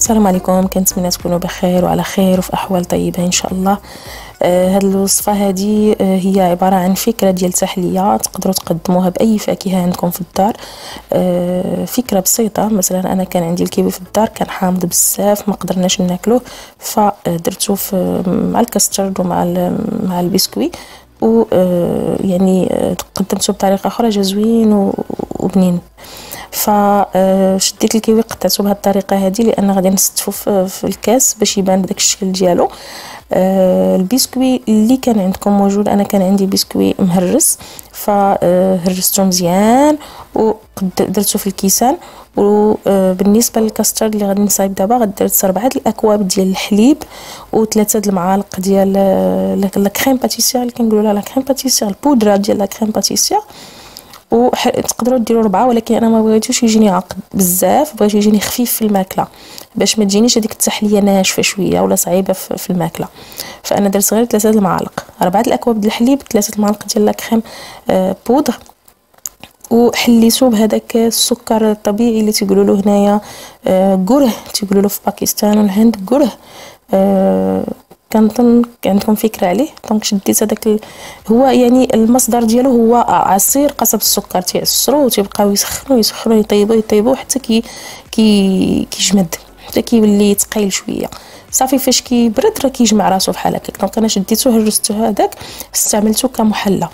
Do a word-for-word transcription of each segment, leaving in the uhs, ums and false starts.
السلام عليكم، كنتمنى تكونوا بخير وعلى خير وفي احوال طيبه ان شاء الله. آه هاد الوصفه هذه آه هي عباره عن فكره ديال تحليه تقدروا تقدموها باي فاكهه عندكم في الدار. آه فكره بسيطه. مثلا انا كان عندي الكيوي في الدار، كان حامض بزاف ما قدرناش ناكلوه، فدرتو في مع الكاسترد ومع مع البسكوي، و آه يعني قدمته بطريقه اخرى جا زوين وبنين. فشديت الكيوي قطعته بهذه الطريقه هذه لان غادي نستفو في الكاس باش يبان داك الشكل ديالو. آه البسكوي اللي كان عندكم موجود، انا كان عندي بسكوي مهرس فهرسته مزيان ودرته في الكيسان. وبالنسبه للكاسترد اللي غادي نصايب دابا، غدرت اربعه الاكواب ديال الحليب وثلاثه المعالق ديال لا كريم باتيسير اللي كنقولوا لها لا كريم باتيسير، البودره ديال لا كريم باتيسير. وتقدروا ديروا ربعه، ولكن انا ما بغيتوش يجيني عقد بزاف، بغيت يجيني خفيف في الماكله باش ما تجينيش هذيك التحليه ناشفه شويه ولا صعيبه في الماكله. فانا درت غير ثلاثه المعالق، اربعه الاكواب ديال الحليب، ثلاثه المعالق ديال لا كريم آه بودر، وحليتو بهذاك السكر الطبيعي اللي تيقولوا له هنايا آه قره، تيقولوا له في باكستان والهند قره. آه كنظن عندكم فكره عليه. دونك شديت هذاك ال... هو يعني المصدر ديالو هو عصير قصب السكر، تيعصروه وتيبقاو يسخنوا يسخنوا يطيبوا يطيبوا حتى كي كي كيجمد، حتى كيولي ثقيل شويه. صافي فاش كيبرد راه كيجمع راسو بحال هكاك. دونك انا شديتو هرستو هذاك، استعملته كمحلى،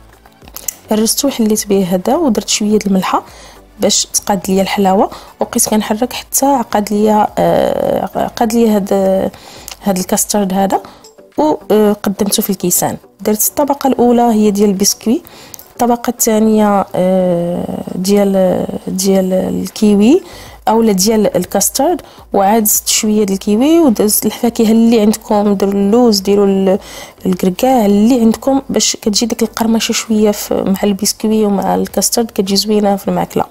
هرستو حليت به هذا ودرت شويه د الملحه باش تقاد ليا الحلاوه، وبقيت كنحرك حتى عقد ليا آه عقد ليا هذا هاد الكاسترد هذا، وقدمته في الكيسان. درت الطبقه الاولى هي ديال البسكوي، الطبقه الثانيه ديال ديال الكيوي اولا ديال الكاسترد، وعاد زدت شويه ديال الكيوي ودزت الفاكهه اللي عندكم، ديروا اللوز، ديروا الكركاع اللي عندكم، باش كتجي ديك القرمشه شويه مع البسكوي ومع الكاسترد، كتجي زوينه في الماكله.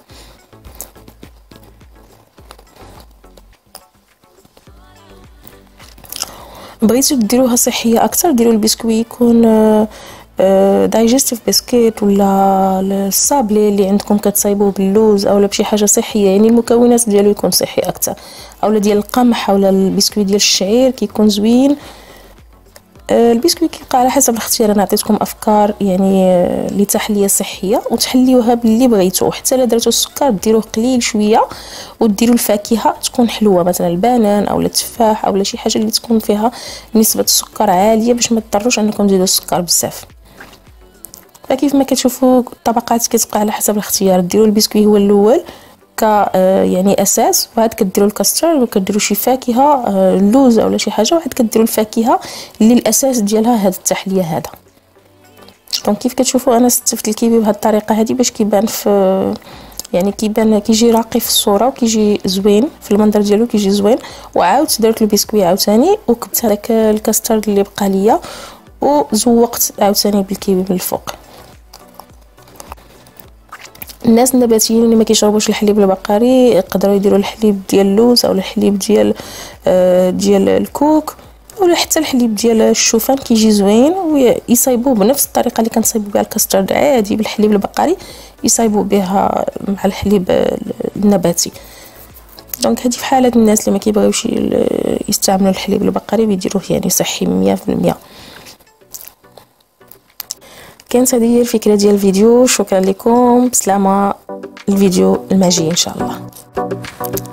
بغيتو ديروها صحيه اكثر، ديروا البسكوي يكون دايجستيف بسكيت ولا الصابلي اللي عندكم كتصايبوه باللوز اولا بشي حاجه صحيه، يعني المكونات ديالو يكون صحي اكثر، اولا ديال القمح اولا البسكوي ديال الشعير كيكون زوين. البسكوي كيبقى على حسب الاختيار، انا عطيتكم افكار يعني لتحليه صحيه وتحليوها باللي بغيتو. حتى الا درتو السكر ديروه قليل شويه، وديروا الفاكهه تكون حلوه، مثلا البنان اولا التفاح اولا شي حاجه اللي تكون فيها نسبه السكر عاليه باش ما تضطروش انكم تزيدوا السكر بزاف. فكيف ما كتشوفوا الطبقات كتبقى على حسب الاختيار. ديروا البسكوي هو الاول ك يعني اساس، وعاد كديروا الكاسترد وكديروا شي فاكهه اللوز اولا شي حاجه، وعاد كديروا الفاكهه اللي الاساس ديالها هذا التحليه هذا. دونك كيف كتشوفوا انا استفدت الكيوي بهذه الطريقه هذه باش كيبان في يعني كيبان كيجي راقي في الصوره وكيجي زوين في المنظر ديالو، كيجي زوين. وعاودت درت البسكوي عاوتاني وكبت هذاك الكاسترد اللي بقى ليا وزوقت عاوتاني بالكيوي من الفوق. الناس النباتيين اللي ما كيشربوش الحليب البقري يقدروا يديروا الحليب ديال اللوز او الحليب ديال آه ديال الكوك ولا حتى الحليب ديال الشوفان، كيجي زوين، ويصايبوه بنفس الطريقه اللي كنصايبوا بها الكاسترد عادي بالحليب البقري، يصايبوا بها مع الحليب النباتي. دونك هذه في حاله الناس اللي ما كيبغيوش يستعملوا الحليب البقري ويديروه يعني صحي مية في المية. كانت هذه هي الفكره ديال الفيديو. شكرا لكم، بسلامه، الفيديو الماجي ان شاء الله.